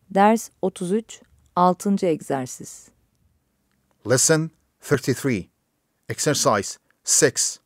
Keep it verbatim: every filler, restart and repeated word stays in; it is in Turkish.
Ders otuz üç, altıncı egzersiz. Lesson thirty-three. Exercise six.